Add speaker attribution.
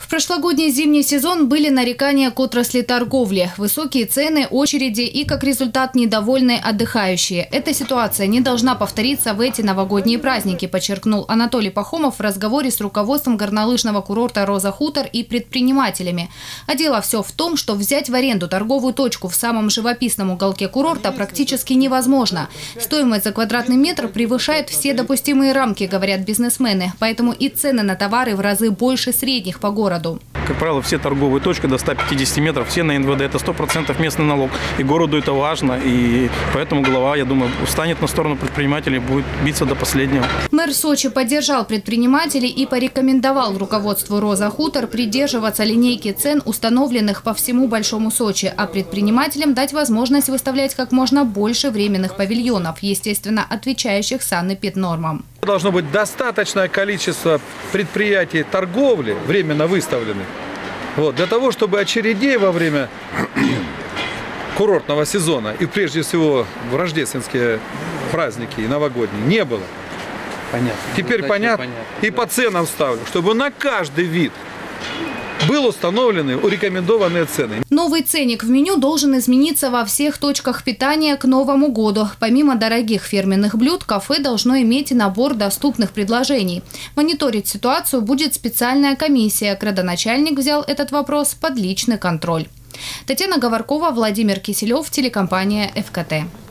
Speaker 1: В прошлогодний зимний сезон были нарекания к отрасли торговли. Высокие цены, очереди и, как результат, недовольные отдыхающие. Эта ситуация не должна повториться в эти новогодние праздники, подчеркнул Анатолий Пахомов в разговоре с руководством горнолыжного курорта «Роза Хутор» и предпринимателями. А дело все в том, что взять в аренду торговую точку в самом живописном уголке курорта практически невозможно. Стоимость за квадратный метр превышает все допустимые рамки, говорят бизнесмены. Поэтому и цены на товары в разы больше средних по городу.
Speaker 2: Как правило, все торговые точки до 150 метров, все на НВД, это 100% местный налог. И городу это важно, и поэтому глава, я думаю, встанет на сторону предпринимателей, будет биться до последнего.
Speaker 1: Мэр Сочи поддержал предпринимателей и порекомендовал руководству «Роза Хутор» придерживаться линейки цен, установленных по всему Большому Сочи, а предпринимателям дать возможность выставлять как можно больше временных павильонов, естественно, отвечающих санэпиднормам.
Speaker 3: Должно быть достаточное количество предприятий торговли, временно выставленных, для того, чтобы очередей во время курортного сезона и прежде всего в рождественские праздники и новогодние не было.
Speaker 4: Понятно.
Speaker 3: Теперь понятно. И по ценам ставлю, чтобы на каждый вид были установлены рекомендованные цены.
Speaker 1: Новый ценник в меню должен измениться во всех точках питания к Новому году. Помимо дорогих фирменных блюд, кафе должно иметь набор доступных предложений. Мониторить ситуацию будет специальная комиссия. Градоначальник взял этот вопрос под личный контроль. Татьяна Говоркова, Владимир Киселев, телекомпания ФКТ.